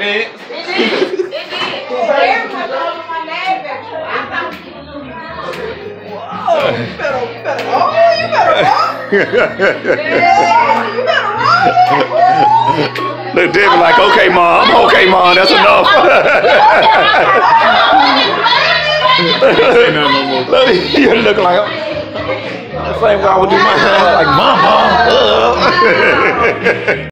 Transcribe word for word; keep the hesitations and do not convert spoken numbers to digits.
man. It did. It did. Everyone told me my name back. I thought you knew me. Whoa, you better, better, oh, you better rock. Yeah, you better rock. Look, Debbie like, okay, mom, okay, mom, that's enough. Look, you look like, the same way I would do my hand, like, mom, mom.